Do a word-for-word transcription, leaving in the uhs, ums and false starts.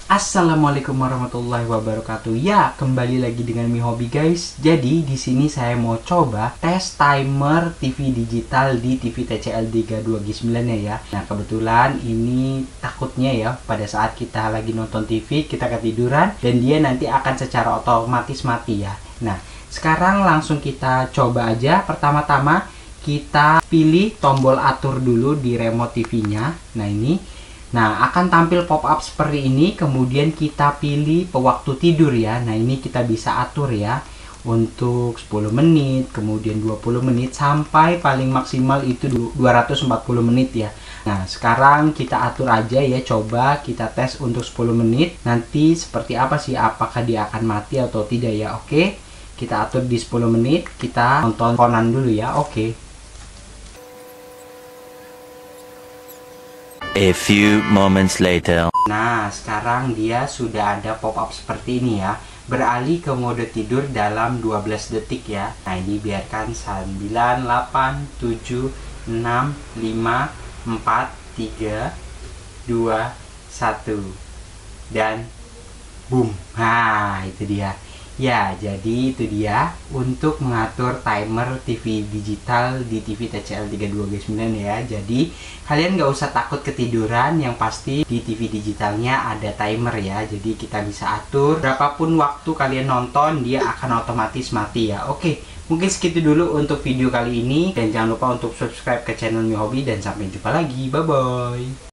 Assalamualaikum warahmatullahi wabarakatuh. Ya, kembali lagi dengan Mi Hobi guys. Jadi di sini saya mau coba tes timer T V digital di T V T C L tiga dua G sembilan ya. Nah, kebetulan ini takutnya ya pada saat kita lagi nonton T V kita ketiduran dan dia nanti akan secara otomatis mati ya. Nah, sekarang langsung kita coba aja. Pertama-tama kita pilih tombol atur dulu di remote T V-nya. Nah, ini Nah, akan tampil pop-up seperti ini, kemudian kita pilih pewaktu tidur ya. Nah, ini kita bisa atur ya untuk sepuluh menit, kemudian dua puluh menit, sampai paling maksimal itu dua ratus empat puluh menit ya. Nah, sekarang kita atur aja ya, coba kita tes untuk sepuluh menit. Nanti seperti apa sih, apakah dia akan mati atau tidak ya. Oke, kita atur di sepuluh menit, kita nonton Conan dulu ya. Oke. A few moments later. Nah, sekarang dia sudah ada pop-up seperti ini ya. Beralih ke mode tidur dalam dua belas detik ya. Nah, ini biarkan sembilan, delapan, tujuh, enam, lima, empat, tiga, dua, satu. Dan boom. Nah, itu dia. Ya, jadi itu dia untuk mengatur timer T V digital di T V T C L tiga dua G sembilan ya. Jadi kalian nggak usah takut ketiduran, yang pasti di T V digitalnya ada timer ya. Jadi kita bisa atur berapapun waktu kalian nonton, dia akan otomatis mati ya. Oke, mungkin segitu dulu untuk video kali ini, dan jangan lupa untuk subscribe ke channel Mi Hobi, dan sampai jumpa lagi. Bye bye.